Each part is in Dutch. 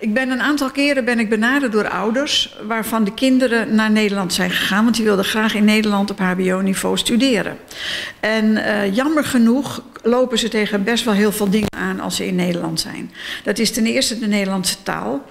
Een aantal keren benaderd door ouders waarvan de kinderen naar Nederland zijn gegaan, want die wilden graag in Nederland op hbo-niveau studeren. En jammer genoeg lopen ze tegen best wel heel veel dingen aan als ze in Nederland zijn. Dat is ten eerste de Nederlandse taal.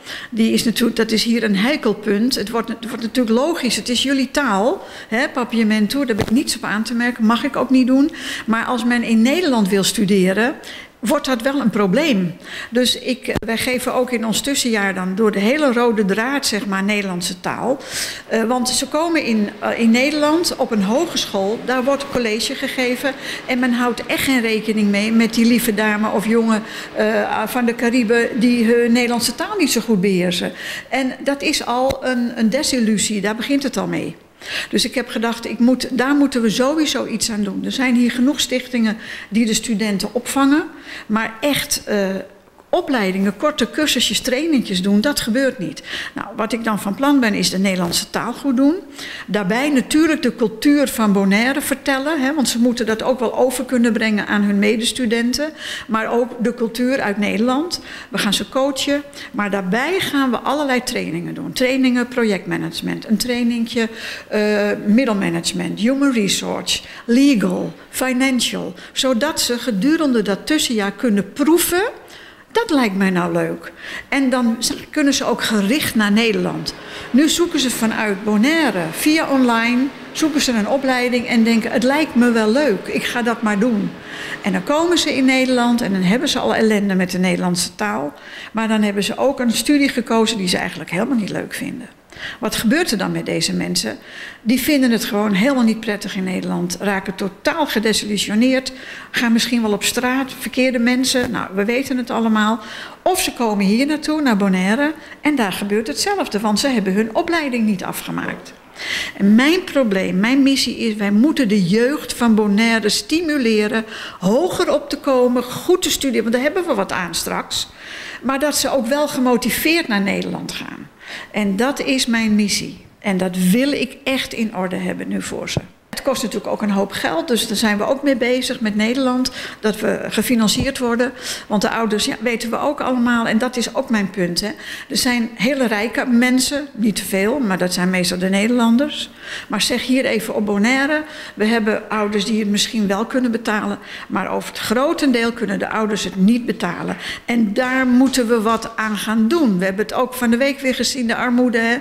Dat is hier een heikel punt. Het wordt natuurlijk logisch, het is jullie taal, hè, papiamento, daar heb ik niets op aan te merken, mag ik ook niet doen. Maar als men in Nederland wil studeren, wordt dat wel een probleem. Dus wij geven ook in ons tussenjaar dan door de hele rode draad, zeg maar, Nederlandse taal. Want ze komen in Nederland op een hogeschool, daar wordt college gegeven en men houdt echt geen rekening mee met die lieve dame of jongen van de Cariben die hun Nederlandse taal niet zo goed beheersen. En dat is al een desillusie, daar begint het al mee. Dus ik heb gedacht, daar moeten we sowieso iets aan doen. Er zijn hier genoeg stichtingen die de studenten opvangen, maar echt opleidingen, korte cursusjes, trainingjes doen, dat gebeurt niet. Nou, wat ik dan van plan ben, is de Nederlandse taal goed doen. Daarbij natuurlijk de cultuur van Bonaire vertellen, hè, want ze moeten dat ook wel over kunnen brengen aan hun medestudenten. Maar ook de cultuur uit Nederland. We gaan ze coachen, maar daarbij gaan we allerlei trainingen doen. Trainingen projectmanagement, een trainingje middelmanagement, human resource, legal, financial. Zodat ze gedurende dat tussenjaar kunnen proeven. Dat lijkt mij nou leuk. En dan kunnen ze ook gericht naar Nederland. Nu zoeken ze vanuit Bonaire, via online, zoeken ze een opleiding en denken, het lijkt me wel leuk, ik ga dat maar doen. En dan komen ze in Nederland en dan hebben ze al ellende met de Nederlandse taal. Maar dan hebben ze ook een studie gekozen die ze eigenlijk helemaal niet leuk vinden. Wat gebeurt er dan met deze mensen? Die vinden het gewoon helemaal niet prettig in Nederland, raken totaal gedesillusioneerd, gaan misschien wel op straat, verkeerde mensen, nou, we weten het allemaal. Of ze komen hier naartoe, naar Bonaire, en daar gebeurt hetzelfde, want ze hebben hun opleiding niet afgemaakt. En mijn probleem, mijn missie is, wij moeten de jeugd van Bonaire stimuleren hoger op te komen, goed te studeren, want daar hebben we wat aan straks. Maar dat ze ook wel gemotiveerd naar Nederland gaan. En dat is mijn missie. En dat wil ik echt in orde hebben nu voor ze. Het kost natuurlijk ook een hoop geld, dus daar zijn we ook mee bezig met Nederland, dat we gefinancierd worden. Want de ouders, ja, weten we ook allemaal, en dat is ook mijn punt. Hè. Er zijn hele rijke mensen, niet te veel, maar dat zijn meestal de Nederlanders. Maar zeg hier even op Bonaire, we hebben ouders die het misschien wel kunnen betalen, maar over het grotendeel kunnen de ouders het niet betalen. En daar moeten we wat aan gaan doen. We hebben het ook van de week weer gezien, de armoede. Hè.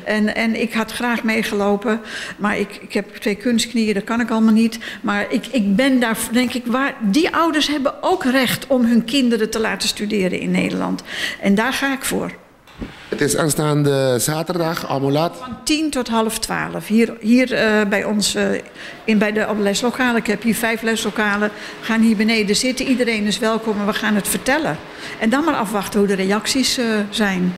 En ik had graag meegelopen, maar ik heb 2 kunstknieën, dat kan ik allemaal niet. Maar ik ben daar, denk ik, die ouders hebben ook recht om hun kinderen te laten studeren in Nederland. En daar ga ik voor. Het is aanstaande zaterdag, allemaal laat. Van 10 tot 11:30. Hier bij ons, bij de leslokalen. Ik heb hier 5 leslokalen. We gaan hier beneden zitten. Iedereen is welkom en we gaan het vertellen. En dan maar afwachten hoe de reacties zijn.